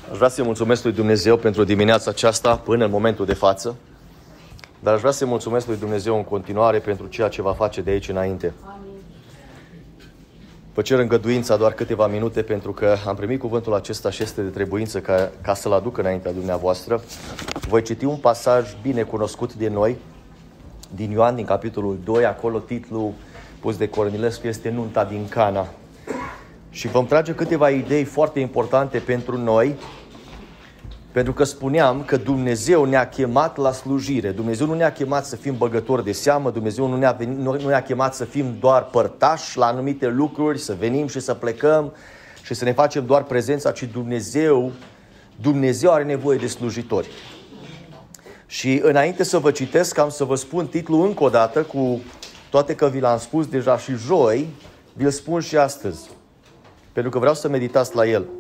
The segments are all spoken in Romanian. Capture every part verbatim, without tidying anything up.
Aș vrea să-i mulțumesc lui Dumnezeu pentru dimineața aceasta până în momentul de față, dar aș vrea să-i mulțumesc lui Dumnezeu în continuare pentru ceea ce va face de aici înainte. Vă cer îngăduința doar câteva minute pentru că am primit cuvântul acesta și este de trebuință ca, ca să-l aduc înaintea dumneavoastră. Voi citi un pasaj bine cunoscut de noi, din Ioan, din capitolul doi, acolo titlul pus de Cornilescu este Nunta din Cana. Și vom trage câteva idei foarte importante pentru noi, pentru că spuneam că Dumnezeu ne-a chemat la slujire. Dumnezeu nu ne-a chemat să fim băgători de seamă, Dumnezeu nu ne-a, venit, nu ne-a chemat să fim doar părtași la anumite lucruri, să venim și să plecăm și să ne facem doar prezența, ci Dumnezeu, Dumnezeu are nevoie de slujitori. Și înainte să vă citesc, am să vă spun titlul încă o dată, cu toate că vi l-am spus deja și joi, vi-l spun și astăzi, pentru că vreau să meditați la el.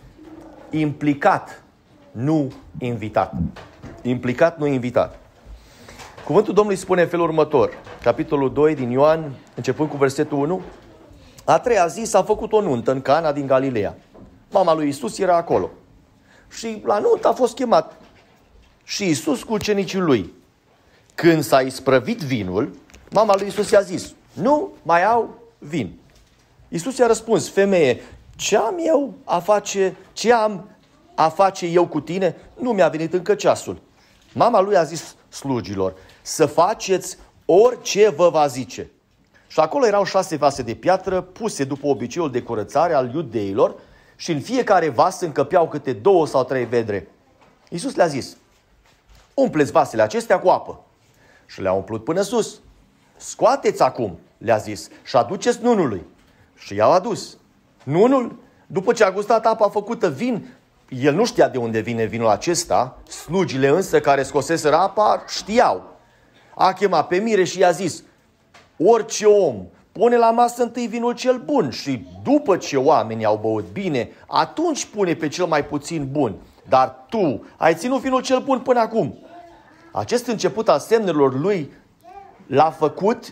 Implicat, nu invitat. Implicat, nu invitat. Cuvântul Domnului spune în felul următor, capitolul doi din Ioan, începând cu versetul unu. A treia zi s-a făcut o nuntă în Cana din Galileea. Mama lui Iisus era acolo. Și la nuntă a fost chemat și Iisus cu ucenicii lui. Când s-a isprăvit vinul, mama lui Iisus i-a zis, nu mai au vin. Iisus i-a răspuns, femeie, ce am eu a face, ce am a face eu cu tine? Nu mi-a venit încă ceasul. Mama lui a zis slugilor, să faceți orice vă va zice. Și acolo erau șase vase de piatră puse după obiceiul de curățare al iudeilor și în fiecare vas încăpeau câte două sau trei vedre. Iisus le-a zis, umpleți vasele acestea cu apă. Și le-a umplut până sus. Scoateți acum, le-a zis, și aduceți nunului. Și i-au adus. Nunul, după ce a gustat apa făcută vin, el nu știa de unde vine vinul acesta, slugile însă care scoseseră apa știau. A chemat pe mire și i-a zis, orice om pune la masă întâi vinul cel bun și după ce oamenii au băut bine, atunci pune pe cel mai puțin bun. Dar tu ai ținut vinul cel bun până acum. Acest început al semnelor lui l-a făcut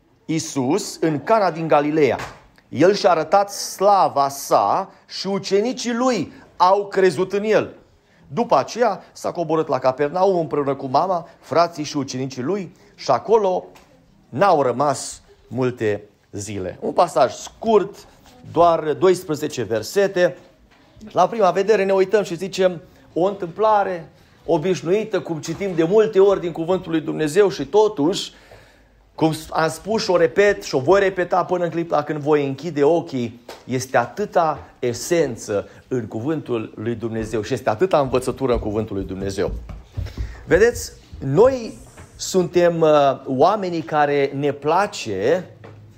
Iisus în Cana din Galileea. El și-a arătat slava sa și ucenicii lui au crezut în el. După aceea s-a coborât la Capernaum împreună cu mama, frații și ucenicii lui și acolo n-au rămas multe zile. Un pasaj scurt, doar doisprezece versete. La prima vedere ne uităm și zicem o întâmplare obișnuită, cum citim de multe ori din Cuvântul lui Dumnezeu și totuși, cum am spus și o repet și o voi repeta până în clipa când voi închide ochii, este atâta esență în Cuvântul lui Dumnezeu și este atâta învățătură în Cuvântul lui Dumnezeu. Vedeți, noi suntem uh, oamenii care ne place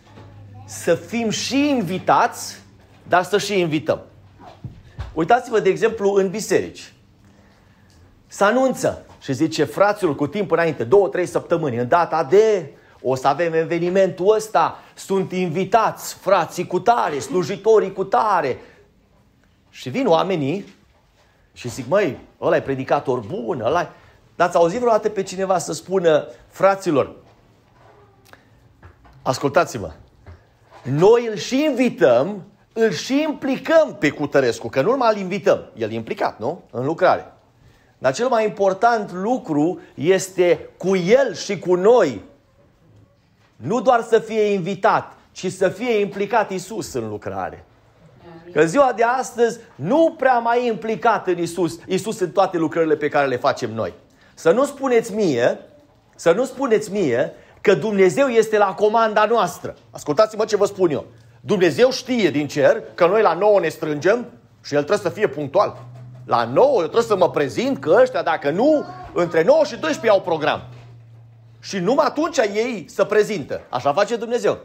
să fim și invitați, dar să și invităm. Uitați-vă, de exemplu, în biserici. Se anunță și zice, fraților, cu timp înainte, două, trei săptămâni, în data de... o să avem evenimentul ăsta, sunt invitați frații cu tare, slujitorii cu tare. Și vin oamenii și zic, măi, ăla e predicator bun, ăla e... Dar ați auzit vreodată pe cineva să spună, fraților, ascultați-mă, noi îl și invităm, îl și implicăm pe Cutărescu, că nu numai îl invităm, el e implicat, nu? În lucrare. Dar cel mai important lucru este cu el și cu noi. Nu doar să fie invitat, ci să fie implicat Iisus în lucrare. Că ziua de astăzi nu prea mai e implicat în Iisus, Iisus în toate lucrările pe care le facem noi. Să nu spuneți mie, să nu spuneți mie că Dumnezeu este la comanda noastră. Ascultați-mă ce vă spun eu. Dumnezeu știe din cer că noi la nouă ne strângem și El trebuie să fie punctual. La nouă eu trebuie să mă prezint că ăștia, dacă nu, între nouă și doisprezece au program. Și numai atunci ei se prezintă. Așa face Dumnezeu.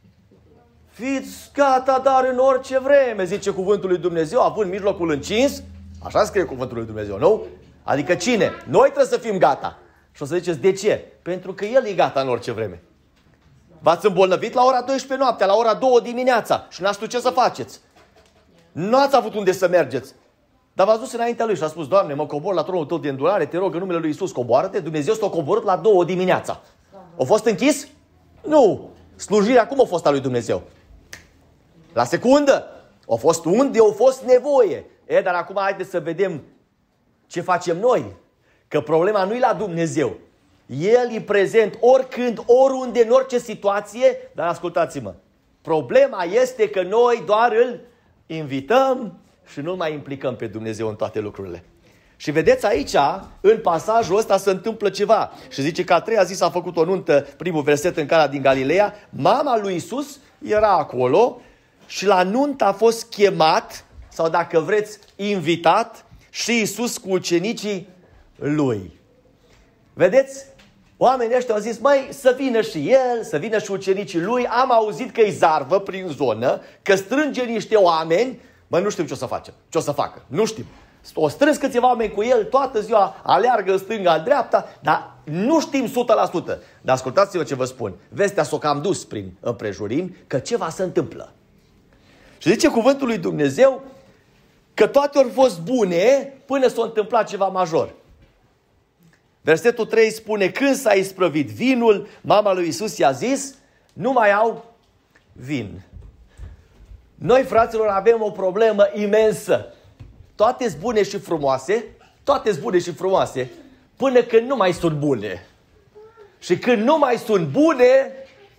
Fiți gata, dar în orice vreme, zice cuvântul lui Dumnezeu, având mijlocul încins. Așa scrie cuvântul lui Dumnezeu, nu? Adică cine? Noi trebuie să fim gata. Și o să ziceți, de ce? Pentru că El e gata în orice vreme. V-ați îmbolnăvit la ora douăsprezece noaptea, la ora două dimineața și n-ați știut ce să faceți. Nu ați avut unde să mergeți. Dar v-ați dus înaintea lui și a spus, Doamne, mă cobor la tronul Tău de îndurare, te rog în numele lui Iisus, coboară-te. Dumnezeu s-a coborât la două dimineața. A fost închis? Nu. Slujirea cum a fost a lui Dumnezeu? La secundă. A fost unde a fost nevoie. E, dar acum haideți să vedem ce facem noi. Că problema nu e la Dumnezeu. El e prezent oricând, oriunde, în orice situație, dar ascultați-mă. Problema este că noi doar îl invităm și nu mai implicăm pe Dumnezeu în toate lucrurile. Și vedeți aici, în pasajul ăsta se întâmplă ceva. Și zice că a treia zi s-a făcut o nuntă, primul verset în Cana din Galileea. Mama lui Iisus era acolo și la nuntă a fost chemat, sau dacă vreți, invitat, și Iisus cu ucenicii lui. Vedeți? Oamenii ăștia au zis, măi, să vină și el, să vină și ucenicii lui. Am auzit că-i zarvă prin zonă, că strânge niște oameni. Mă, nu știm ce o să facem, ce o să facă, nu știm. O strâns câțiva oameni cu el, toată ziua aleargă în stânga, în dreapta, dar nu știm o sută la sută. Dar ascultați-vă ce vă spun. Vestea s-o cam dus prin împrejurimi, că ceva se întâmplă. Și zice cuvântul lui Dumnezeu că toate au fost bune până s-a întâmplat ceva major. Versetul trei spune, când s-a isprăvit vinul, mama lui Iisus i-a zis, nu mai au vin. Noi, fraților, avem o problemă imensă. Toate sunt bune și frumoase, toate sunt bune și frumoase, până când nu mai sunt bune. Și când nu mai sunt bune,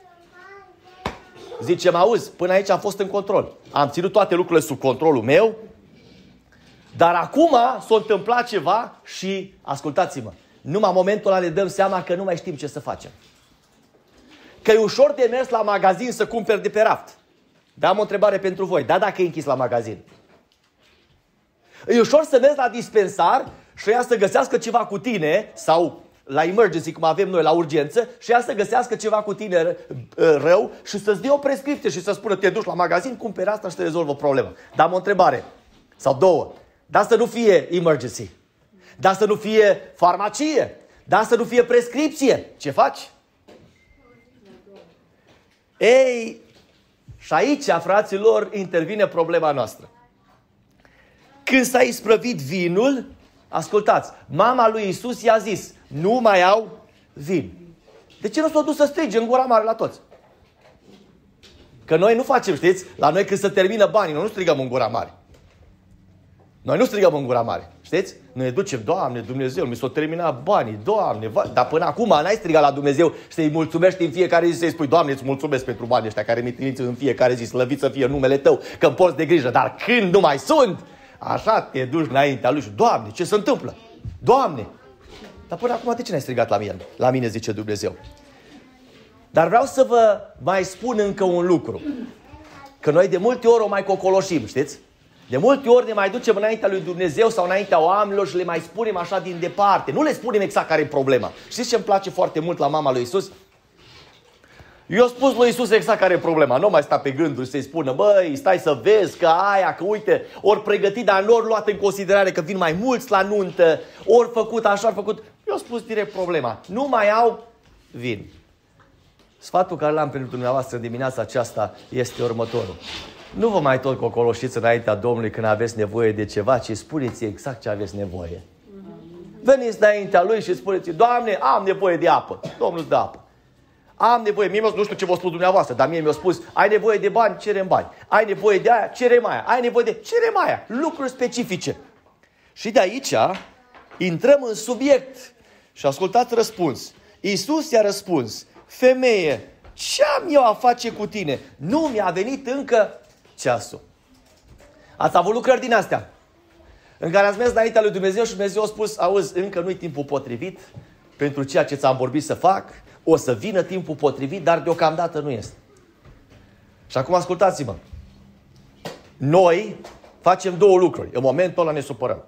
zicem, auzi, până aici am fost în control. Am ținut toate lucrurile sub controlul meu, dar acum s-a întâmplat ceva și, ascultați-mă, numai în momentul ăla ne dăm seama că nu mai știm ce să facem. Că e ușor de mers la magazin să cumperi de pe raft. Dar am o întrebare pentru voi. Da, dacă e închis la magazin. E ușor să mergi la dispensar și ea să găsească ceva cu tine, sau la emergency, cum avem noi, la urgență, și ea să găsească ceva cu tine rău și să-ți dea o prescripție și să spună, te duci la magazin, cumperi asta și te rezolvă problema. Dar am o întrebare, sau două. Dar să nu fie emergency. Dar să nu fie farmacie. Dar să nu fie prescripție. Ce faci? Ei, și aici, fraților, intervine problema noastră. Când s-a isprăvit vinul, ascultați, mama lui Iisus i-a zis, nu mai au vin. De ce nu s-a dus să strige în gura mare la toți? Că noi nu facem, știți? La noi când se termină banii, noi nu strigăm în gura mare. Noi nu strigăm în gura mare, știți? Noi ne ducem, Doamne, Dumnezeu, mi s-au terminat banii, Doamne, va... dar până acum n-ai strigat la Dumnezeu și să-i mulțumești în fiecare zi, să-i spui, Doamne, îți mulțumesc pentru banii ăștia care mi trimiți în fiecare zi, slăvit să fie numele Tău, că îmi porți de grijă, dar când nu mai sunt, așa te duci înaintea Lui și, Doamne, ce se întâmplă? Doamne! Dar până acum de ce n-ai strigat la mine? La mine, zice Dumnezeu. Dar vreau să vă mai spun încă un lucru. Că noi de multe ori o mai cocoloșim, știți? De multe ori ne mai ducem înaintea lui Dumnezeu sau înaintea oamenilor și le mai spunem așa din departe. Nu le spunem exact care e problema. Știți ce îmi place foarte mult la mama lui Iisus? Eu spus lui Iisus exact care e problema. Nu mai sta pe gânduri să-i spună, băi, stai să vezi că aia, că uite, ori pregătit, dar nu ori luat în considerare că vin mai mulți la nuntă, ori făcut așa, ori făcut. Eu spus direct problema. Nu mai au vin. Sfatul care l-am pentru dumneavoastră dimineața aceasta este următorul. Nu vă mai tot cocoloșiți înaintea Domnului când aveți nevoie de ceva, ci spuneți exact ce aveți nevoie. Veniți înaintea Lui și spuneți, Doamne, am nevoie de apă. Domnul îți dă apă. Am nevoie, mie nu știu ce v-a spus dumneavoastră, dar mie mi-a spus, ai nevoie de bani, cerem bani. Ai nevoie de aia, cerem aia. Ai nevoie de, cerem aia. Lucruri specifice. Și de aici intrăm în subiect. Și ascultați răspuns. Iisus i-a răspuns, femeie, ce am eu a face cu tine? Nu mi-a venit încă ceasul. Ați avut lucrări din astea în care ați mers înaintea lui Dumnezeu și Dumnezeu a spus, auzi, încă nu-i timpul potrivit pentru ceea ce ți-am vorbit să fac, o să vină timpul potrivit, dar deocamdată nu este. Și acum ascultați-mă. Noi facem două lucruri. În momentul ăla ne supărăm.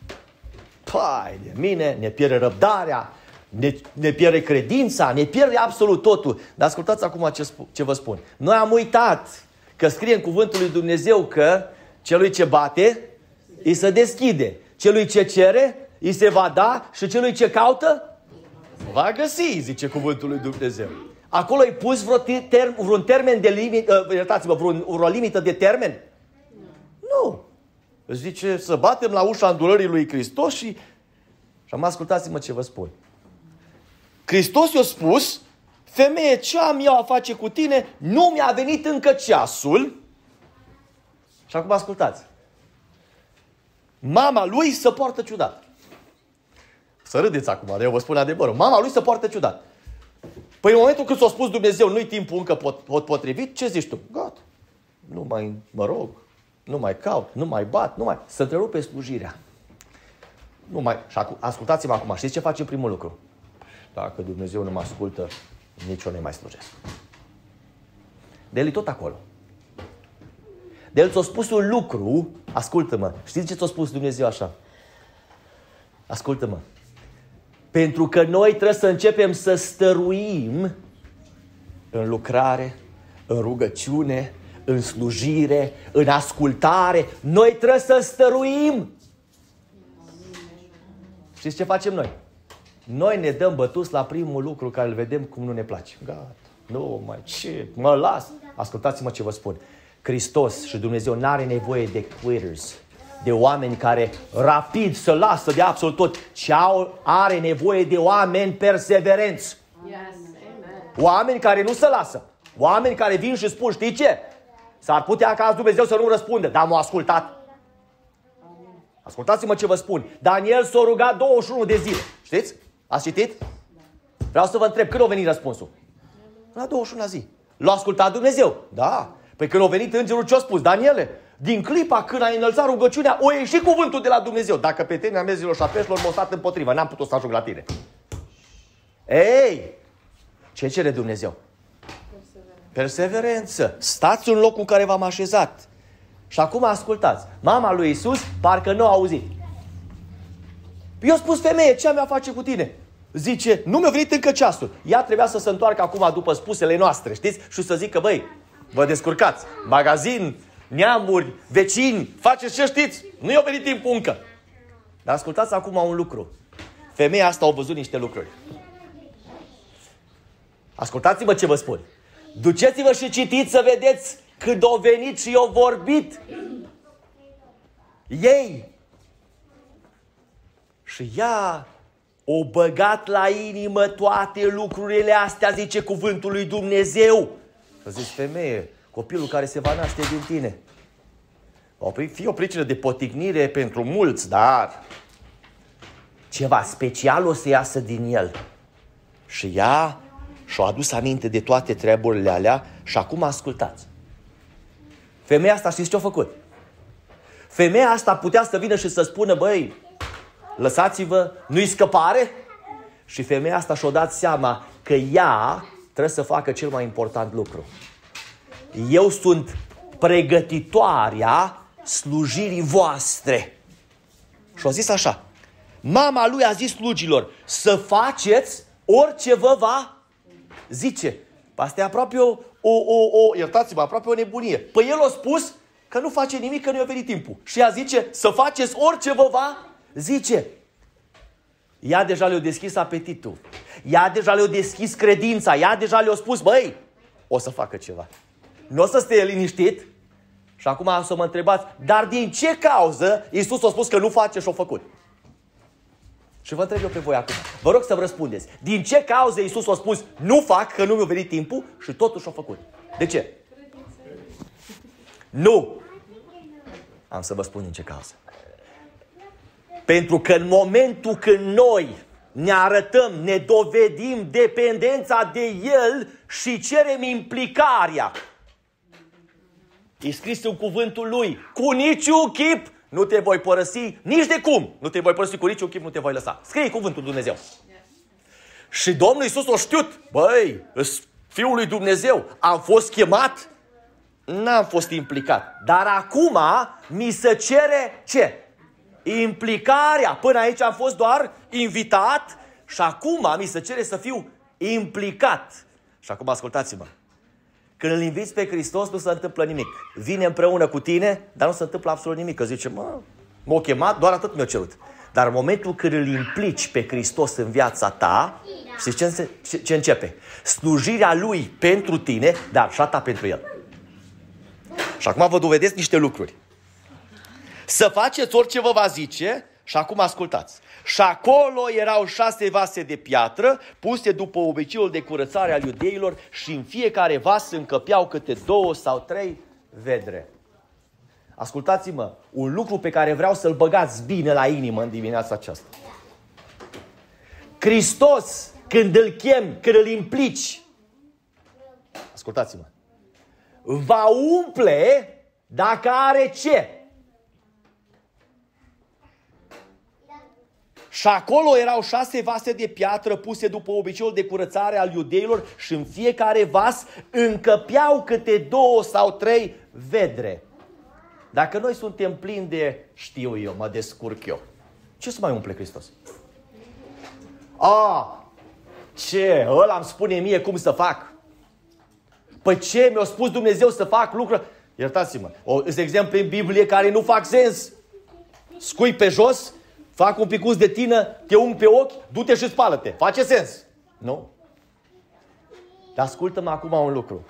Pai de mine, ne pierde răbdarea, ne, ne pierde credința, ne pierde absolut totul. Dar ascultați acum ce, ce vă spun. Noi am uitat că scrie în cuvântul lui Dumnezeu că celui ce bate, îi se deschide. Celui ce cere, îi se va da și celui ce caută, va găsi, zice cuvântul lui Dumnezeu. Acolo ai pus vreo term, vreun termen de limită, uh, iertați-mă, vreun, vreo limită de termen? Nu. Zice să batem la ușa îndurării lui Hristos și... Și am ascultați-mă ce vă spun. Hristos i-a spus, femeie, ce am eu a face cu tine? Nu mi-a venit încă ceasul. Și acum ascultați. Mama lui se poartă ciudat. Să râdeți acum, dar eu vă spun adevărul. Mama lui se poartă ciudat. Păi în momentul când s-a spus Dumnezeu, nu-i timpul încă pot, pot potrivit, ce zici tu? Gata. Nu mai mă rog, nu mai caut, nu mai bat, nu mai... Să întrerupe slujirea. Nu mai... Și acu... ascultați-mă acum, știți ce facem primul lucru? Dacă Dumnezeu nu mă ascultă, nici eu nu mai slujesc. De el e tot acolo. De el ți-a spus un lucru, ascultă-mă, știți ce ți-a spus Dumnezeu așa? Ascultă-mă. Pentru că noi trebuie să începem să stăruim în lucrare, în rugăciune, în slujire, în ascultare. Noi trebuie să stăruim. Știți ce facem noi? Noi ne dăm bătuți la primul lucru care îl vedem cum nu ne place. Gata, nu mai, ce, mă las. Ascultați-mă ce vă spun. Hristos și Dumnezeu n-are nevoie de quitters, de oameni care rapid să lasă de absolut tot, ci are nevoie de oameni perseverenți. Yes. Oameni care nu se lasă. Oameni care vin și spun, știi ce? S-ar putea ca Dumnezeu să nu răspundă, dar m-a ascultat. Ascultați-mă ce vă spun. Daniel s-a rugat douăzeci și unu de zile. Știți? Ați citit? Vreau să vă întreb, când a venit răspunsul? La douăzeci și unu zi. L-a ascultat Dumnezeu? Da. Păi când a venit îngerul, ce a spus? Daniele, din clipa când ai înălțat rugăciunea, o ieși cuvântul de la Dumnezeu. Dacă pe tine amezilor și a peșilor m-au stat împotriva, n-am putut să ajung la tine. Ei! Ce cere Dumnezeu? Perseverență. Perseverență. Stați în locul în care v-am așezat. Și acum ascultați. Mama lui Iisus parcă nu a auzit. Eu spus, femeie, ce mi-a face cu tine? Zice, nu mi-a venit încă ceasul. Ea trebuia să se întoarcă acum după spusele noastre, știți? Și să zică, băi, vă descurcați. Magazin, neamuri, vecini, faceți ce știți. Nu i-a venit timpul încă. Dar ascultați acum un lucru. Femeia asta a văzut niște lucruri. Ascultați-mă ce vă spun. Duceți-vă și citiți să vedeți când au venit și au vorbit ei. Și ea o băgat la inimă toate lucrurile astea, zice cuvântul lui Dumnezeu. Și zici, femeie, copilul care se va naște din tine va fi o pricină de potignire pentru mulți, dar ceva special o să iasă din el. Și ea și-a adus aminte de toate treburile alea și acum ascultați. Femeia asta știți ce-a făcut? Femeia asta putea să vină și să spună, băi, lăsați-vă, nu-i scăpare? Și femeia asta și-a dat seama că ea trebuie să facă cel mai important lucru. Eu sunt pregătitoarea slujirii voastre. Și-a zis așa, mama lui a zis slugilor, să faceți orice vă va zice. Asta e aproape o, o, o, o iertați-mă, aproape o nebunie. Păi el a spus că nu face nimic, că nu i-a venit timpul. Și ea zice, să faceți orice vă va zice. Ea deja le-a deschis apetitul. Ea deja le-a deschis credința. Ea deja le-a spus, băi, o să facă ceva. Nu o să stea liniștit. Și acum o să mă întrebați, dar din ce cauză Iisus a spus că nu face și a făcut? Și vă întreb eu pe voi acum. Vă rog să-mi răspundeți. Din ce cauză Iisus a spus, nu fac, că nu mi-a venit timpul și totuși a făcut? De ce? Nu. Am să vă spun din ce cauză. Pentru că în momentul când noi ne arătăm, ne dovedim dependența de El și cerem implicarea, e scris în cuvântul Lui, cu niciun chip nu te voi părăsi, nici de cum nu te voi părăsi, cu niciun chip nu te voi lăsa. Scrie cuvântul Dumnezeu. Yes. Și Domnul Iisus a știut, băi, Fiul lui Dumnezeu, am fost chemat, n-am fost implicat. Dar acum mi se cere ce? Implicarea. Până aici am fost doar invitat și acum mi se cere să fiu implicat. Și acum ascultați-mă. Când îl inviți pe Hristos, nu se întâmplă nimic. Vine împreună cu tine, dar nu se întâmplă absolut nimic. Că zice, mă, m-a chemat, doar atât mi-a cerut. Dar în momentul când îl implici pe Hristos în viața ta, știți ce, ce, ce începe? Slujirea Lui pentru tine, dar și a ta pentru El. Și acum vă dovedesc niște lucruri. Să faceți orice vă va zice și acum ascultați. Și acolo erau șase vase de piatră puse după obiceiul de curățare al iudeilor și în fiecare vas încăpeau câte două sau trei vedre. Ascultați-mă, un lucru pe care vreau să-l băgați bine la inimă în dimineața aceasta. Hristos, când îl chem, când îl implici, ascultați-mă, va umple dacă are ce? Și acolo erau șase vase de piatră puse după obiceiul de curățare al iudeilor și în fiecare vas încăpeau câte două sau trei vedre. Dacă noi suntem plini de, știu eu, mă descurc eu, ce să mai umple Hristos? A, ce? Ăla îmi spune mie cum să fac. Păi ce? Mi-a spus Dumnezeu să fac lucruri? Iertați-mă, sunt exemple în Biblie care nu fac sens. Scui pe jos, fac un picuț de tină, te ung pe ochi, du-te și spală-te. Face sens? Nu? Dar ascultă-mă acum un lucru.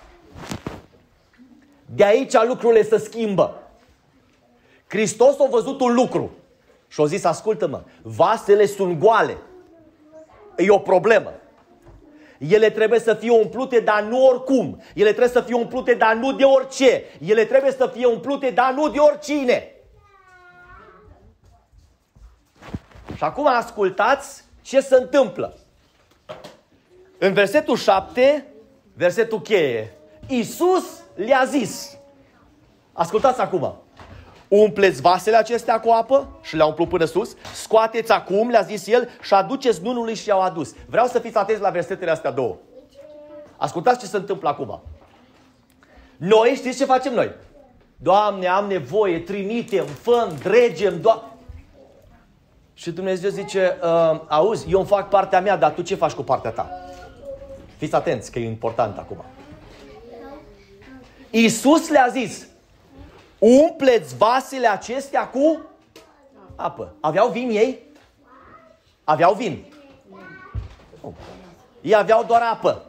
De aici lucrurile se schimbă. Hristos a văzut un lucru și a zis, ascultă-mă, vasele sunt goale. E o problemă. Ele trebuie să fie umplute, dar nu oricum. Ele trebuie să fie umplute, dar nu de orice. Ele trebuie să fie umplute, dar nu de oricine. Și acum ascultați ce se întâmplă. În versetul șapte, versetul cheie, Iisus le-a zis, ascultați acum, umpleți vasele acestea cu apă și le-a umplut până sus, scoateți acum, le-a zis el, și aduceți nunului și i-au adus. Vreau să fiți atenți la versetele astea două. Ascultați ce se întâmplă acum. Noi, știți ce facem noi? Doamne, am nevoie, trimitem, făm, dregem, Doamne. Și Dumnezeu zice, uh, auzi, eu îmi fac partea mea, dar tu ce faci cu partea ta? Fiți atenți, că e important acum. Iisus le-a zis, umpleți vasele acestea cu apă. Aveau vin ei? Aveau vin. Nu. Ei aveau doar apă.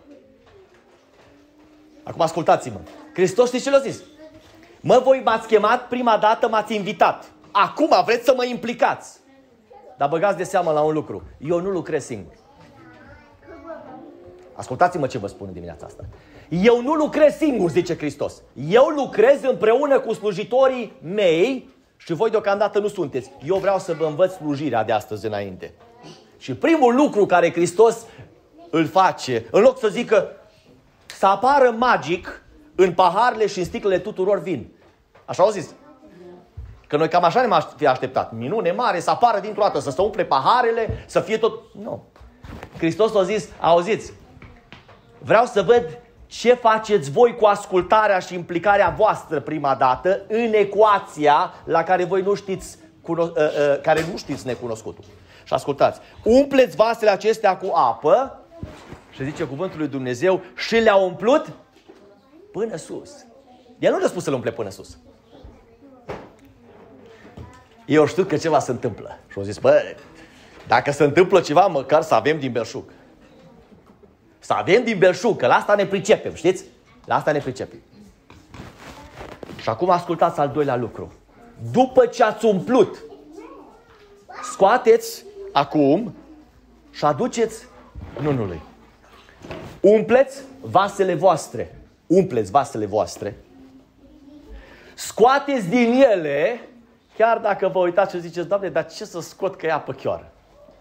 Acum ascultați-mă. Hristos știți ce le-a zis? Mă, voi m-ați chemat, prima dată m-ați invitat. Acum vreți să mă implicați. Dar băgați de seamă la un lucru. Eu nu lucrez singur. Ascultați-mă ce vă spun în dimineața asta. Eu nu lucrez singur, zice Hristos. Eu lucrez împreună cu slujitorii mei și voi deocamdată nu sunteți. Eu vreau să vă învăț slujirea de astăzi înainte. Și primul lucru care Hristos îl face, în loc să zică să apară magic în paharele și în sticlele tuturor vin. Așa au zis. Că noi cam așa ne-am fi așteptat. Minune mare, să apară dintr-o dată, să se umple paharele, să fie tot... Nu. Hristos a zis, auziți, vreau să văd ce faceți voi cu ascultarea și implicarea voastră prima dată în ecuația la care voi nu știți, cuno- uh, uh, care nu știți necunoscutul. Și ascultați, umpleți vasele acestea cu apă și zice cuvântul lui Dumnezeu și le-a umplut până sus. El nu le-a spus să le umple până sus. Eu știu că ceva se întâmplă. Și au zis, bă, dacă se întâmplă ceva, măcar să avem din belșug. Să avem din belșug, că la asta ne pricepem, știți? La asta ne pricepem. Și acum ascultați al doilea lucru. După ce ați umplut, scoateți acum și aduceți nunului. Umpleți vasele voastre. Umpleți vasele voastre. Scoateți din ele, chiar dacă vă uitați și ziceți, Doamne, dar ce să scot că e apă chioară?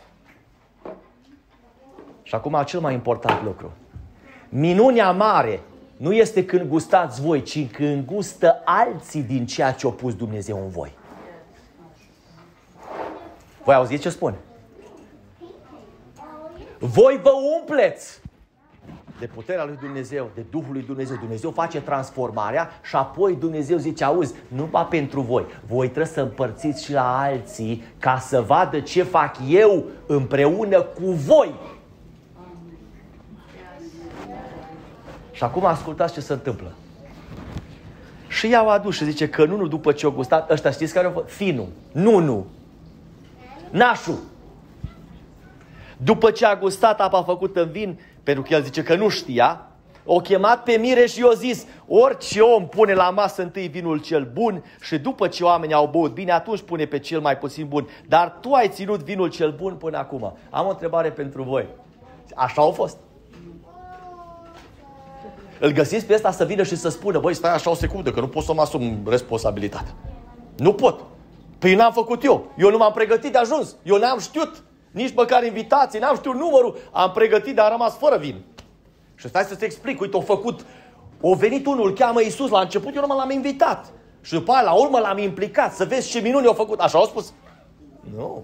Și acum cel mai important lucru. Minunea mare nu este când gustați voi, ci când gustă alții din ceea ce a pus Dumnezeu în voi. Voi auziți ce spun? Voi vă umpleți de puterea lui Dumnezeu, de Duhul lui Dumnezeu. Dumnezeu face transformarea și apoi Dumnezeu zice, auzi, numai pentru voi. Voi trebuie să împărțiți și la alții ca să vadă ce fac eu împreună cu voi. Și acum ascultați ce se întâmplă. Și i-au adus și zice că nunul după ce o gustat, ăștia știți care au fost? Finul, nunu, nașul. După ce a gustat apa făcută în vin, pentru că el zice că nu știa, o chemat pe mire și i-a zis, orice om pune la masă întâi vinul cel bun și după ce oamenii au băut bine, atunci pune pe cel mai puțin bun. Dar tu ai ținut vinul cel bun până acum. Am o întrebare pentru voi. Așa au fost? Îl găsiți pe ăsta să vină și să spună, băi, stai așa o secundă, că nu pot să mă asum responsabilitatea. Nu pot. Păi n-am făcut eu. Eu nu m-am pregătit de ajuns. Eu n-am știut nici măcar invitații, n-am știut numărul. Am pregătit, dar am rămas fără vin. Și stai să-ți explic. Uite, au făcut, a venit unul, îl cheamă Iisus. La început eu nu l-am invitat. Și după aia, la urmă, l-am implicat. Să vezi ce minuni au făcut. Așa au spus? Nu.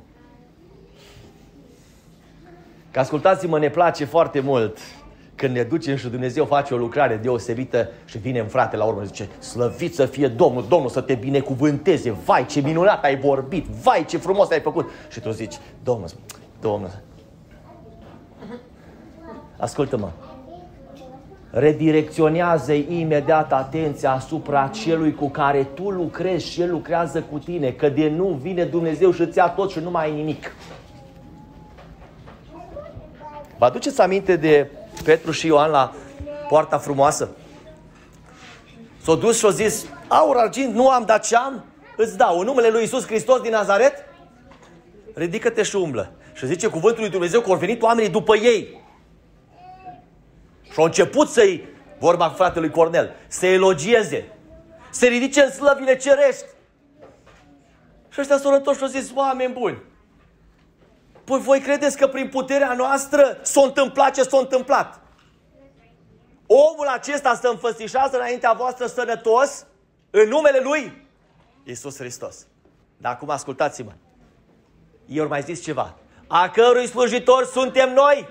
Că ascultați-mă, ne place foarte mult când ne ducem și Dumnezeu face o lucrare deosebită și vine în frate la urmă și zice: slăvit să fie Domnul, Domnul să te binecuvânteze, vai ce minunat ai vorbit, vai ce frumos ai făcut. Și tu zici: Domnul, Domnul, ascultă-mă, redirecționează imediat atenția asupra celui cu care tu lucrezi și el lucrează cu tine, că de nu vine Dumnezeu și îți ia tot și nu mai ai nimic. Vă aduceți aminte de Petru și Ioan la poarta frumoasă? S-au dus și au zis: aur, argint nu am, dar ce am îți dau. În numele lui Iisus Hristos din Nazaret, ridică-te și umblă. Și zice cuvântul lui Dumnezeu că au venit oamenii după ei. Și au început să-i, vorba cu fratelui Cornel, să elogieze, să ridice în slăvile cerești. Și ăștia s-au întors și au zis: oameni buni, păi voi credeți că prin puterea noastră s-a întâmplat ce s-a întâmplat? Omul acesta se înfățișează înaintea voastră sănătos în numele lui Iisus Hristos. Dar acum ascultați-mă. Eu mai zis ceva. A cărui slujitori suntem noi?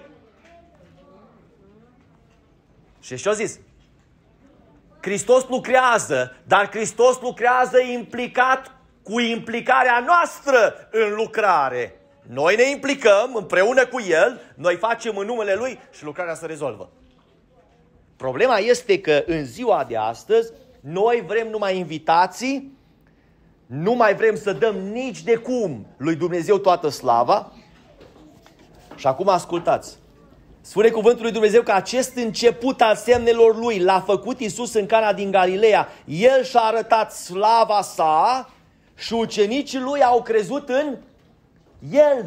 Și ce-au zis? Hristos lucrează, dar Hristos lucrează implicat cu implicarea noastră în lucrare. Noi ne implicăm împreună cu El, noi facem în numele Lui și lucrarea se rezolvă. Problema este că în ziua de astăzi noi vrem numai invitații, nu mai vrem să dăm nici de cum lui Dumnezeu toată slava. Și acum ascultați. Spune cuvântul lui Dumnezeu că acest început al semnelor Lui l-a făcut Iisus în Cana din Galileea. El și-a arătat slava sa și ucenicii Lui au crezut în El.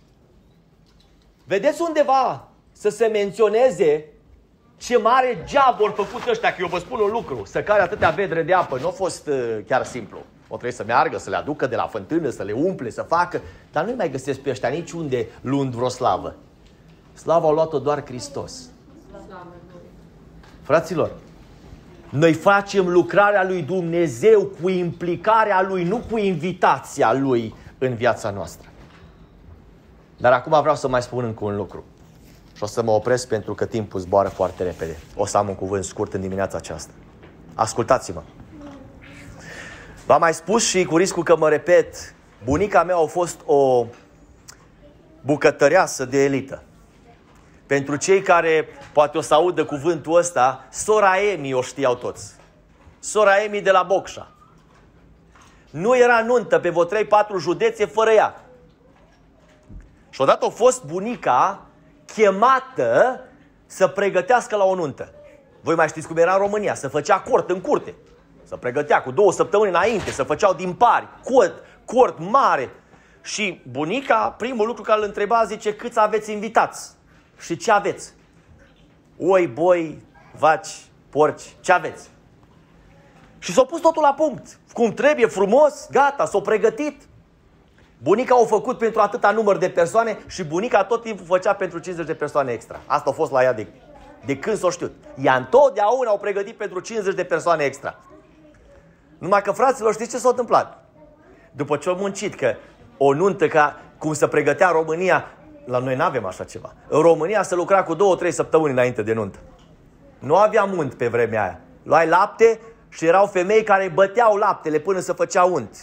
Vedeți undeva să se menționeze ce mare geab au făcut ăștia? Că eu vă spun un lucru, să care atâtea vedre de apă nu a fost uh, chiar simplu. O trebuie să meargă, să le aducă de la fântână, să le umple, să facă. Dar nu-i mai găsesc pe ăștia niciunde luând vreo slavă. Slava a luat-o doar Hristos. Fraților, noi facem lucrarea lui Dumnezeu cu implicarea Lui, nu cu invitația Lui în viața noastră. Dar acum vreau să mai spun încă un lucru. Și o să mă opresc pentru că timpul zboară foarte repede. O să am un cuvânt scurt în dimineața aceasta. Ascultați-mă. V-am mai spus și cu riscul că mă repet, bunica mea a fost o bucătăreasă de elită. Pentru cei care poate o să audă cuvântul ăsta, sora Emi o știau toți. Sora Emi de la Bocșa. Nu era nuntă pe vreo trei patru județe fără ea. Și odată a fost bunica chemată să pregătească la o nuntă. Voi mai știți cum era în România, să făcea cort în curte. Să pregătea cu două săptămâni înainte, să făceau din pari, cort, cort mare. Și bunica, primul lucru care îl întreba, zice: câți aveți invitați? Și ce aveți? Oi, boi, vaci, porci, ce aveți? Și s-a pus totul la punct. Cum trebuie, frumos, gata, s-a pregătit. Bunica a făcut pentru atâta număr de persoane și bunica tot timpul făcea pentru cincizeci de persoane extra. Asta a fost la ea de, de când s-o știut. Ea întotdeauna au pregătit pentru cincizeci de persoane extra. Numai că, fraților, știți ce s-a întâmplat? După ce au muncit, că o nuntă ca cum se pregătea România, la noi n-avem așa ceva. În România se lucra cu două, trei săptămâni înainte de nuntă. Nu aveam unt pe vremea aia. Luai lapte și erau femei care băteau laptele până se făcea unt.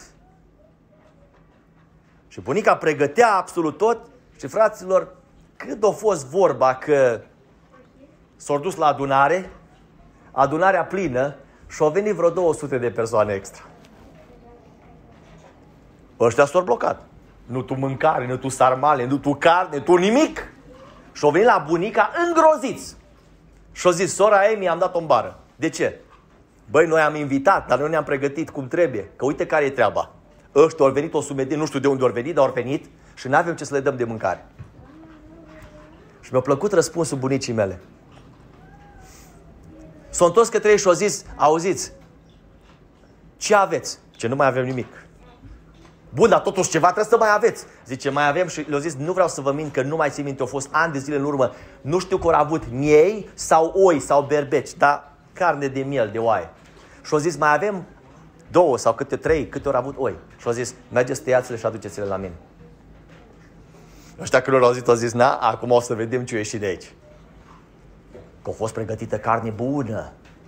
Și bunica pregătea absolut tot și, fraților, cât a fost vorba că s-au dus la adunare, adunarea plină și au venit vreo două sute de persoane extra. Ăștia s-au blocat. Nu tu mâncare, nu tu sarmale, nu tu carne, tu nimic. Și au venit la bunica îngroziți. Și au zis: sora Emi, am dat-o în bară. De ce? Băi, noi am invitat, dar noi ne-am pregătit cum trebuie. Că uite care e treaba. Ăștia au venit o sumedenie, nu știu de unde au venit, dar au venit și nu avem ce să le dăm de mâncare. Și mi-a plăcut răspunsul bunicii mele. S-au întors către ei și au zis: auziți, ce aveți? Ce nu mai avem nimic. Bun, dar totuși ceva trebuie să mai aveți. Zice, mai avem și le-au zis, nu vreau să vă mint că nu mai țin minte, au fost ani de zile în urmă, nu știu că au avut miei sau oi sau berbeci, dar carne de miel, de oaie. Și au zis, mai avem două sau câte trei, câte ori au avut oi. Și au zis, mergeți, tăiați-le și aduceți-le la mine. Ăștia când au auzit, au zis, na, acum o să vedem ce a ieșit de aici. Că a fost pregătită carne bună.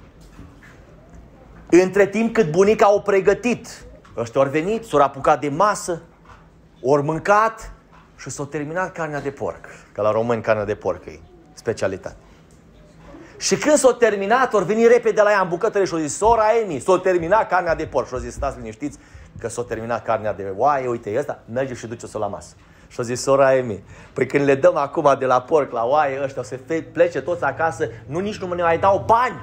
Între timp cât bunica au pregătit, ăștia au venit, s-au apucat de masă, au mâncat și s-au terminat carnea de porc. Că la români carnea de porc e specialitate. Și când s-au terminat, au venit repede la ea în bucătărie și au zis, sora Emi, s-au terminat carnea de porc. Și au zis, stați liniștiți că s-au terminat carnea de oaie, uite ăsta, merge și duce-o la masă. Și au zis, sora Emi, păi când le dăm acum de la porc la oaie, ăștia o să plece toți acasă, nu nici nu ne mai dau bani.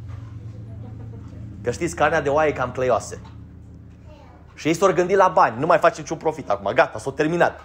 Că știți, carnea de oaie e cam cleioasă. Și ei s-au gândit la bani, nu mai face niciun profit acum, gata, s-au terminat.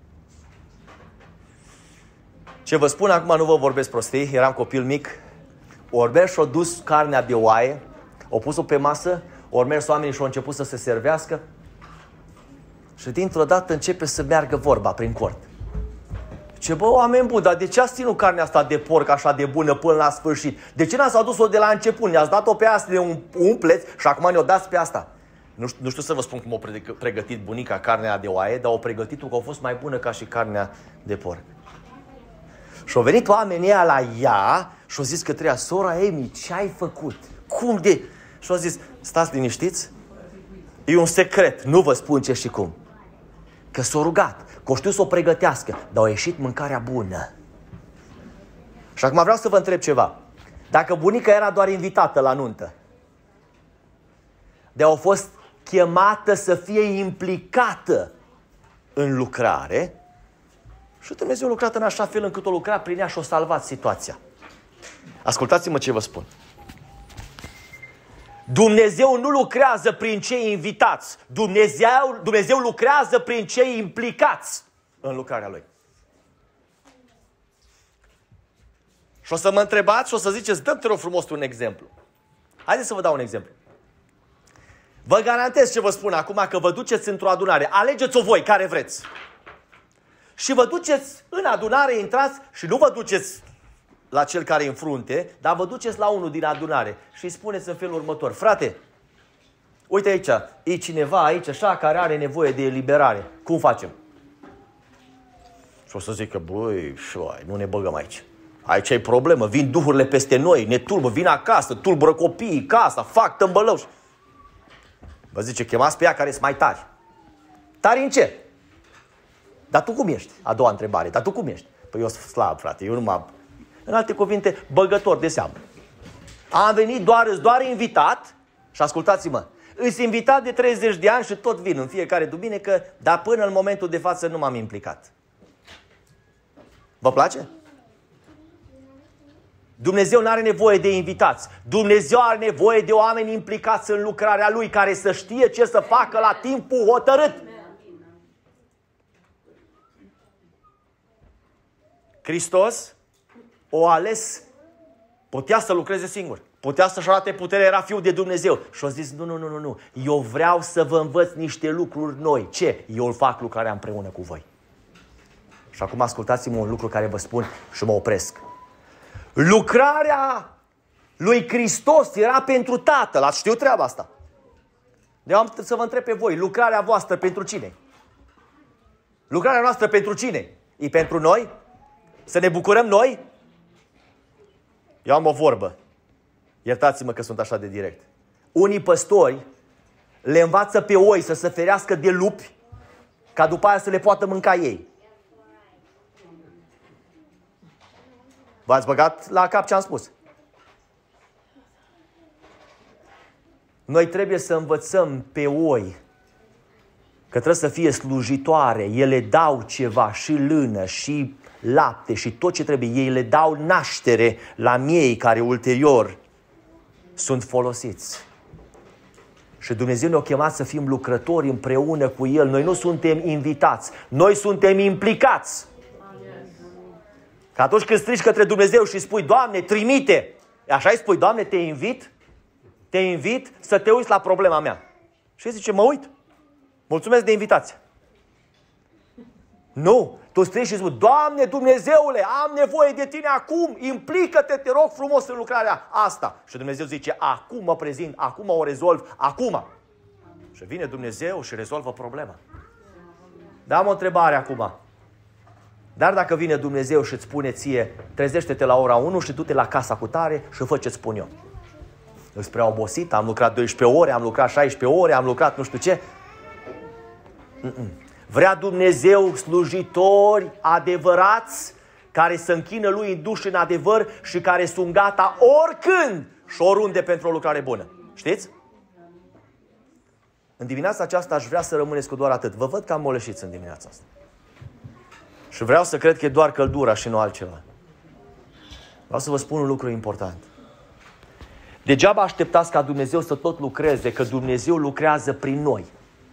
Ce vă spun acum, nu vă vorbesc prostii, eram copil mic, ori mers și-au dus carnea de oaie, au pus-o pe masă, ori mers oamenii și-au început să se servească și dintr-o dată începe să meargă vorba prin cort. Ce bă, oameni buni, dar de ce ați ținut carnea asta de porc așa de bună până la sfârșit? De ce n-ați adus-o de la început? Ne-ați dat-o pe asta, ne umpleți și acum ne-o dați pe asta. Nu știu, nu știu să vă spun cum a pregătit bunica carnea de oaie, dar au pregătit-o că a fost mai bună ca și carnea de porc. Și au venit oamenii ăia la ea și au zis că treia, sora Emi, ce ai făcut? Cum de? Și au zis, stați liniștiți, e un secret, nu vă spun ce și cum. Că s-a rugat, că o știu să o pregătească, dar a ieșit mâncarea bună. Și acum vreau să vă întreb ceva. Dacă bunica era doar invitată la nuntă, de a fost chemată să fie implicată în lucrare, și Dumnezeu a lucrat în așa fel încât o lucra prin ea și o salvat situația. Ascultați-mă ce vă spun. Dumnezeu nu lucrează prin cei invitați. Dumnezeu, Dumnezeu lucrează prin cei implicați în lucrarea Lui. Și o să mă întrebați și o să ziceți, dă-mi te rog frumos un exemplu. Haideți să vă dau un exemplu. Vă garantez ce vă spun acum, că vă duceți într-o adunare. Alegeți-o voi, care vreți. Și vă duceți în adunare, intrați și nu vă duceți la cel care e în frunte, dar vă duceți la unul din adunare și îi spuneți în felul următor. Frate, uite aici, e cineva aici așa care are nevoie de eliberare. Cum facem? Și o să zică, băi, șoai, nu ne băgăm aici. Aici e problemă, vin duhurile peste noi, ne tulbă, vin acasă, tulbură copiii, casa, fac tâmbălău. Vă zice, chemați pe ea care sunt mai tari. Tari în ce? Dar tu cum ești? A doua întrebare. Dar tu cum ești? Păi eu sunt slab, frate. Eu nu m-am... În alte cuvinte, băgător de seamă. Am venit doar, doar invitat și ascultați-mă. Îs invitat de treizeci de ani și tot vin în fiecare duminică, dar până în momentul de față nu m-am implicat. Vă place? Dumnezeu nu are nevoie de invitați. Dumnezeu are nevoie de oameni implicați în lucrarea Lui, care să știe ce să facă la timpul hotărât. Hristos o ales, putea să lucreze singur, putea să-și arate putere, era Fiul de Dumnezeu. Și a zis, nu, nu, nu, nu, nu, eu vreau să vă învăț niște lucruri noi. Ce? Eu îl fac lucrarea împreună cu voi. Și acum ascultați-mă un lucru care vă spun și mă opresc. Lucrarea lui Hristos era pentru Tatăl, ați știut treaba asta. Eu am să vă întreb pe voi, lucrarea voastră pentru cine? Lucrarea noastră pentru cine? E pentru noi? Să ne bucurăm noi? Eu am o vorbă. Iertați-mă că sunt așa de direct. Unii păstori le învață pe oi să se ferească de lupi, ca după aia să le poată mânca ei. V-ați băgat la cap ce am spus? Noi trebuie să învățăm pe oi că trebuie să fie slujitoare. Ele dau ceva, și lână, și lapte, și tot ce trebuie. Ei le dau naștere la miei care ulterior sunt folosiți. Și Dumnezeu ne-a chemat să fim lucrători împreună cu El. Noi nu suntem invitați, noi suntem implicați. Că atunci când strigi către Dumnezeu și spui, Doamne, trimite, așa îi spui, Doamne, te invit, te invit să te uiți la problema mea. Și zice, mă uit. Mulțumesc de invitație. Nu. Tu strigi și spui, Doamne Dumnezeule, am nevoie de tine acum, implică-te, te rog frumos în lucrarea asta. Și Dumnezeu zice, acum mă prezint, acum o rezolv, acum. Și vine Dumnezeu și rezolvă problema. Dar am o întrebare acum. Dar dacă vine Dumnezeu și îți spune ție, trezește-te la ora unu și du-te la casa cu tare și fă ce-ți spun eu. Îți prea obosit, am lucrat doisprezece ore, am lucrat șaisprezece ore, am lucrat nu știu ce. Mm-mm. Vrea Dumnezeu slujitori adevărați care să închină Lui în duș în adevăr și care sunt gata oricând și oriunde pentru o lucrare bună. Știți? În dimineața aceasta aș vrea să rămâneți cu doar atât. Vă văd cam moleșiți în dimineața asta. Și vreau să cred că e doar căldura și nu altceva. Vreau să vă spun un lucru important. Degeaba așteptați ca Dumnezeu să tot lucreze, că Dumnezeu lucrează prin noi.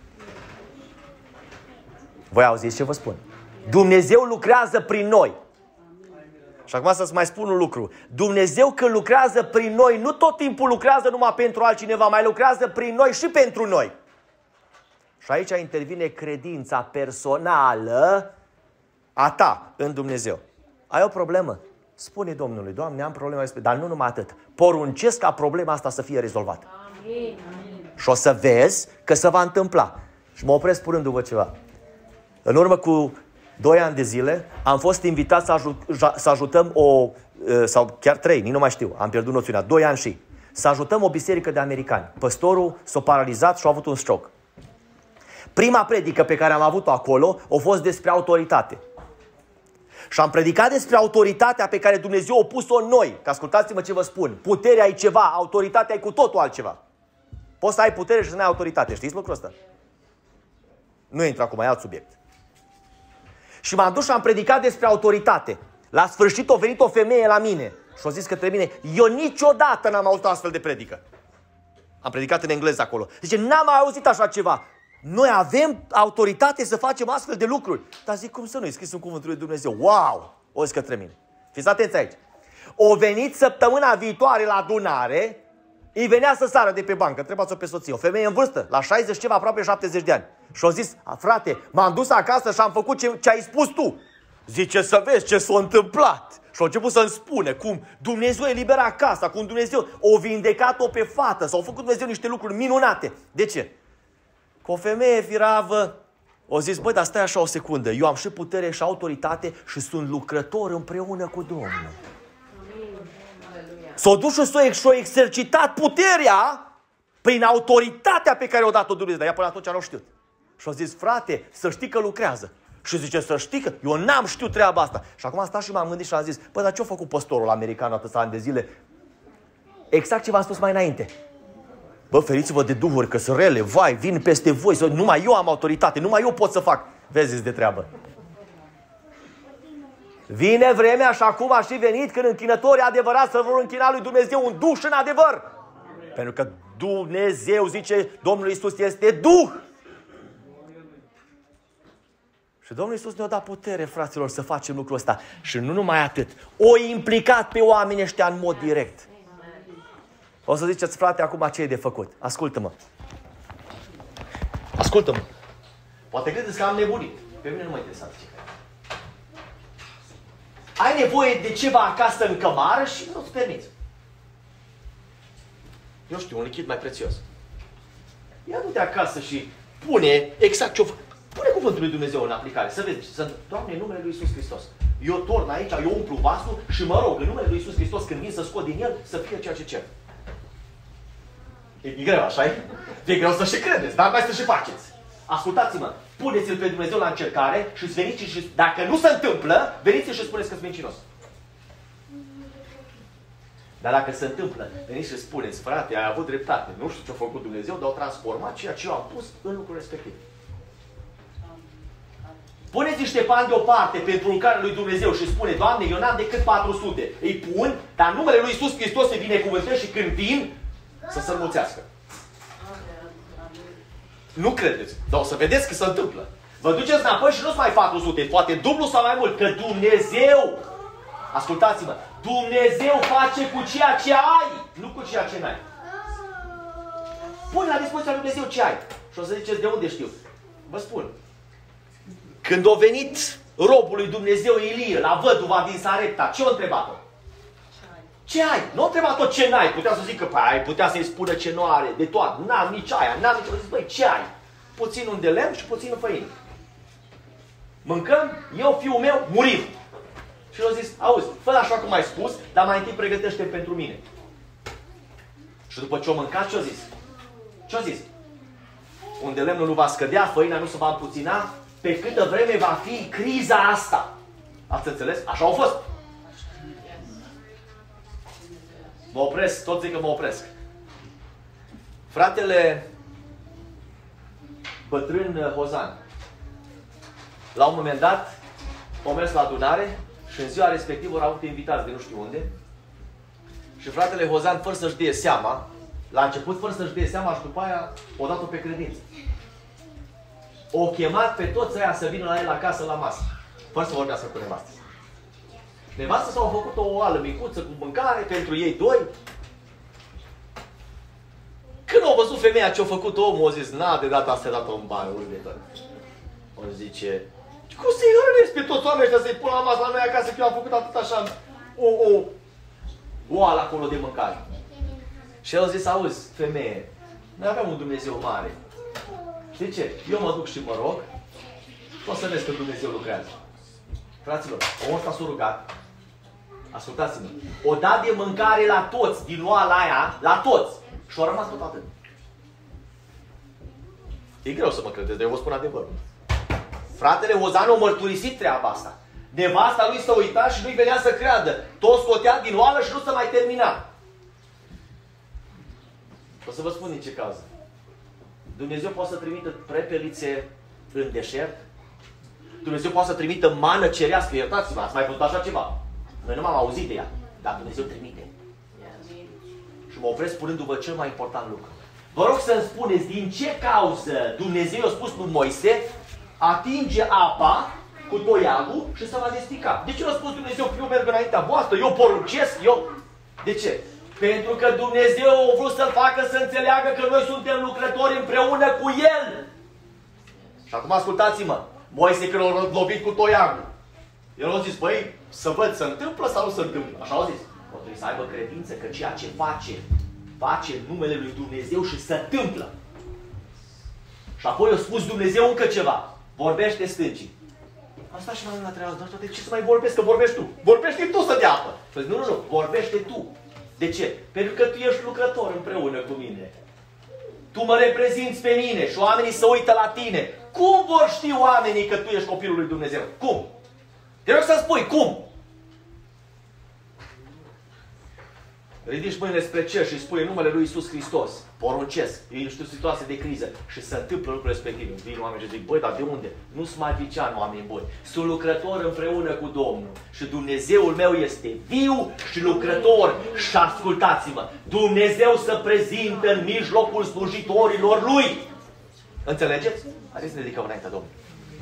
Voi auziți ce vă spun? Dumnezeu lucrează prin noi. Și acum să-ți mai spun un lucru. Dumnezeu când lucrează prin noi, nu tot timpul lucrează numai pentru altcineva, mai lucrează prin noi și pentru noi. Și aici intervine credința personală a ta în Dumnezeu. Ai o problemă? Spune Domnului, Doamne, am problema, dar nu numai atât. Poruncesc ca problema asta să fie rezolvată. Amin. Și o să vezi că se va întâmpla. Și mă opresc spunându-vă ceva. În urmă cu doi ani de zile am fost invitat să, ajut, să ajutăm o, sau chiar trei, nici nu mai știu, am pierdut noțiunea, doi ani și, să ajutăm o biserică de americani. Păstorul s-a paralizat și a avut un stroke. Prima predică pe care am avut-o acolo a fost despre autoritate. Și am predicat despre autoritatea pe care Dumnezeu a pus-o în noi. Că ascultați-mă ce vă spun. Puterea e ceva, autoritatea e cu totul altceva. Poți să ai putere și să nu ai autoritate. Știți lucrul ăsta? Nu intră acum, e alt subiect. Și m-am dus și am predicat despre autoritate. La sfârșit a venit o femeie la mine și a zis către mine, eu niciodată n-am auzit o astfel de predică. Am predicat în engleză acolo. Zice, n-am mai auzit așa ceva. Noi avem autoritate să facem astfel de lucruri. Dar zic, cum să nu? E scris în cuvântul lui Dumnezeu. Wow! O zis către mine. Fiți atenți aici. O venit săptămâna viitoare la adunare, îi venea să sară de pe bancă. Întrebați-o pe soție. O femeie în vârstă, la șaizeci ceva, aproape șaptezeci de ani. Și a zis, frate, m-am dus acasă și am făcut ce, ce ai spus tu. Zice, să vezi ce s-a întâmplat. Și a început să-mi spune cum Dumnezeu elibera casa, cum Dumnezeu o vindecat-o pe fată. S-au făcut Dumnezeu niște lucruri minunate. De ce? Că o femeie firavă o zis, băi, dar stai așa o secundă. Eu am și putere și autoritate și sunt lucrător împreună cu Domnul. S-a dus și s-a exercitat puterea prin autoritatea pe care o dat-o Dumnezeu. Dar ea până atunci nu știut. Și a zis, frate, să știi că lucrează. Și zice, să știi că eu n-am știut treaba asta. Și acum am stat și m-am gândit și am zis, bă, dar ce-a făcut păstorul american atâția ani de zile? Exact ce v-am spus mai înainte. Bă, feriți-vă de duhuri, că sunt rele, vai, vin peste voi, numai eu am autoritate, numai eu pot să fac. Vezi de treabă. Vine vremea și acum a și venit când închinătorii adevărați să vor închina lui Dumnezeu un duș în adevăr. Pentru că Dumnezeu, zice Domnul Iisus, este Duh. Și Domnul Iisus ne-a dat putere, fraților, să facem lucrul ăsta. Și nu numai atât. O implicat pe oamenii ăștia în mod direct. O să ziceți, frate, acum ce e de făcut? Ascultă-mă. Ascultă-mă. Poate credeți că am nebunit. Pe mine nu mă interesează ce crede. Ai nevoie de ceva acasă în cămară și nu-ți permiți. Eu știu, un lichid mai prețios. Ia du-te acasă și pune exact ce-o... Pune cuvântul lui Dumnezeu în aplicare. Să vezi, să... Doamne, în numele lui Iisus Hristos. Eu torn aici, eu umplu vasul și mă rog, în numele lui Iisus Hristos, când vin să scot din el, să fie ceea ce cer. E, e greu, așa-i? E greu să și credeți, dar mai să și faceți. Ascultați-mă, puneți-l pe Dumnezeu la încercare și veniți și, dacă nu se întâmplă, veniți și spuneți că sunt mincinos. Dar dacă se întâmplă, veniți și spuneți, frate, ai avut dreptate, nu știu ce a făcut Dumnezeu, dar au transformat ceea ce eu am pus în lucrul respectiv. Puneți niște bani deoparte pentru lucrarea lui Dumnezeu și spune, Doamne, eu n-am decât patru sute. Îi pun, dar numele lui Iisus Hristos se binecuvânteze și când vin, să se înmulțească. Nu credeți, dar o să vedeți că se întâmplă. Vă duceți înapoi și nu-ți mai patru sute, poate dublu sau mai mult, că Dumnezeu, ascultați-mă, Dumnezeu face cu ceea ce ai, nu cu ceea ce n-ai. Pune la dispoziția lui Dumnezeu ce ai. Și o să ziceți, de unde știu? Vă spun. Când a venit robul lui Dumnezeu Ilie la văduva din Sarepta, ce a întrebat-o? Ce ai? Nu a întrebat-o ce n-ai. Putea să zică, păi, ai putea să-i spună ce nu are, de toate. N-am nici aia, n-am nici... Zic, băi, ce ai? Puțin un de lemn și puțin în făină. Mâncăm, eu, fiul meu, murim. Și el a zis, auzi, fă așa cum ai spus, dar mai întâi pregătește pentru mine. Și după ce o mâncat, ce-a zis? Ce-a zis? Unde lemnul nu va scădea, făina nu se va împuțina, pe câtă vreme va fi criza asta. Ați înțeles? Așa a fost. Mă opresc, tot zic că mă opresc. Fratele bătrân Hozan, la un moment dat, au mers la adunare și în ziua respectivă au avut invitați de nu știu unde. Și fratele Hozan, fără să-și dea seama, la început fără să-și dea seama și după aia o dat-o pe credință. O chemat pe toți aia să vină la el acasă la masă, fără să vorbească cu nevastă. Nevastă s-au făcut o oală micuță cu mâncare pentru ei doi. Când au văzut femeia ce a făcut omul, a zis, na, de data asta a dat-o în bani, următor. O zice, cum să-i hrănesc pe toți oamenii ăștia să-i pun la masă la noi acasă, că eu am făcut atât așa o, o oală acolo de mâncare. Și el a zis, auzi, femeie, noi avem un Dumnezeu mare. Știi ce? Eu mă duc și mă rog, o să vezi că Dumnezeu lucrează. Fraților, omul ăsta s-a rugat, ascultați-mă, o dat de mâncare la toți, din oala aia, la toți. Și au rămas tot atât. E greu să mă credeți, dar eu vă spun adevărul. Fratele Hozan a mărturisit treaba asta. Nevasta lui s-a uitat și nu-i venea să creadă. Toți scotea din oală și nu se mai termina. O să vă spun din ce cauză. Dumnezeu poate să trimită prepelițe în deșert. Dumnezeu poate să trimită mană cerească. Iertați-mă, ați mai văzut așa ceva? Noi nu m-am auzit de ea. Dar Dumnezeu trimite. Și mă opresc spunându-vă cel mai important lucru. Vă rog să-mi spuneți din ce cauză Dumnezeu a spus lui Moise, atinge apa cu toiagul și se va destica. De ce nu a spus Dumnezeu, eu merg înaintea voastră, eu poruncesc, eu... De ce? Pentru că Dumnezeu a vrut să-l facă să înțeleagă că noi suntem lucrători împreună cu El. Și acum ascultați-mă. Moise când l-a lovit cu toiagul, el a zis, băi, să văd, se întâmplă sau nu se întâmplă? Așa au zis. O trebuie să aibă credință că ceea ce face, face în numele lui Dumnezeu și se întâmplă. Și apoi a spus Dumnezeu încă ceva. Vorbește stâncii. Asta și mai la treabă, dar de ce să mai vorbesc? Că vorbești tu. Vorbește tu să dea apă. Păi nu, nu, nu, vorbește tu. De ce? Pentru că tu ești lucrător împreună cu mine. Tu mă reprezinți pe mine și oamenii se uită la tine. Cum vor ști oamenii că tu ești copilul lui Dumnezeu? Cum? Te rog să spui, cum? Ridici mâinile spre cer și spui în numele lui Iisus Hristos, poruncesc, ești o situație de criză și se întâmplă lucrurile respective. Vin oameni și zic, băi, dar de unde? Nu sunt magician, oameni buni. Sunt lucrător împreună cu Domnul. Și Dumnezeul meu este viu și lucrător. Și ascultați-mă, Dumnezeu se prezintă în mijlocul slujitorilor Lui. Înțelegeți? Haideți să ne ridicăm înaintea Domnului.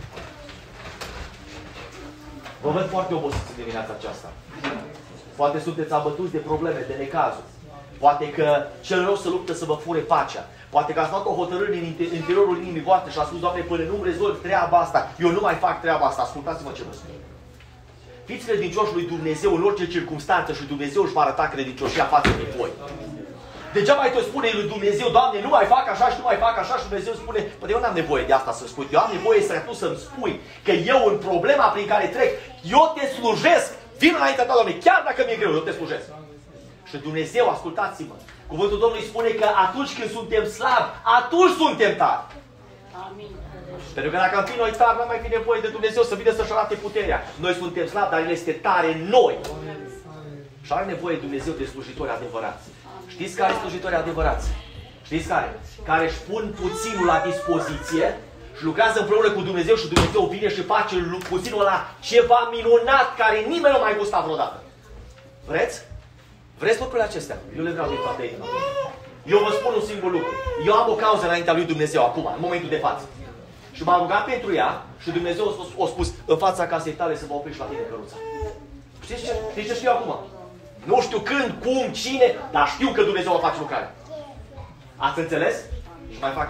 Vă văd foarte obosiți în dimineața aceasta. Poate sunteți abătuți de probleme, de necazuri. Poate că cel rău se luptă să vă fure pacea. Poate că ați luat o hotărâre în interiorul inimii voastre și ați spus, Doamne, până nu-mi rezolv treaba asta, eu nu mai fac treaba asta. Ascultați-mă ce vă spun. Fiți credincioși lui Dumnezeu în orice circunstanță și Dumnezeu își va arăta credincioșia față de voi. Degeaba mai tot spune lui Dumnezeu, Doamne, nu mai fac așa și nu mai fac așa și Dumnezeu spune, păi eu n-am nevoie de asta să spui. Eu am nevoie să tu să-mi spui că eu în problema prin care trec, eu te slujesc. Vin înaintea ta, Doamne, chiar dacă mi-e greu, eu te slujesc. Și Dumnezeu, ascultați-mă, cuvântul Domnului spune că atunci când suntem slabi, atunci suntem tari. Amin. Pentru că dacă am fi noi tari, nu mai fi nevoie de Dumnezeu să vină să-și arate puterea. Noi suntem slabi, dar El este tare în noi. Și are nevoie Dumnezeu de slujitori adevărați. Știți care sunt slujitori adevărați? Știți care? Care își pun puținul la dispoziție și lucrează împreună cu Dumnezeu și Dumnezeu vine și face puținul ăla ceva minunat care nimeni nu mai gusta vreodată. Vreți? Vreți lucrurile acestea? Eu le vreau din toate inima. Eu vă spun un singur lucru. Eu am o cauză înaintea lui Dumnezeu acum, în momentul de față. Și m-am rugat pentru ea și Dumnezeu a spus, a spus în fața casei tale să mă oprești la tine căruța. Știți ce? Știți ce știu acum? Nu știu când, cum, cine, dar știu că Dumnezeu va face lucrarea. Ați înțeles? Și mai fac ceva.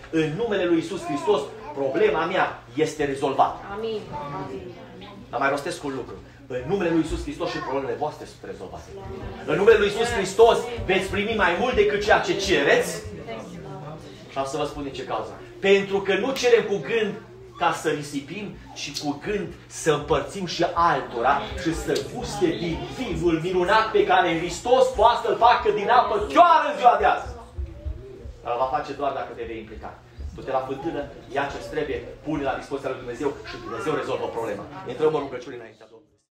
În numele lui Iisus Hristos, problema mea este rezolvată. Amin. Amin. Dar mai rostesc un lucru. În numele lui Iisus Hristos și problemele voastre sunt rezolvate. În numele lui Iisus Hristos veți primi mai mult decât ceea ce cereți. Și am să vă spun din ce cauză. Pentru că nu cerem cu gând ca să risipim, ci cu gând să împărțim și altora și să guste din vinul minunat pe care Hristos poate să-l facă din apă chiar în ziua de azi. Dar îl va face doar dacă te vei implica. Du-te la fântână, ia ce-ți trebuie, pune la dispoziția lui Dumnezeu și Dumnezeu rezolvă problema. Intrăm în rugăciune înaintea Domnului.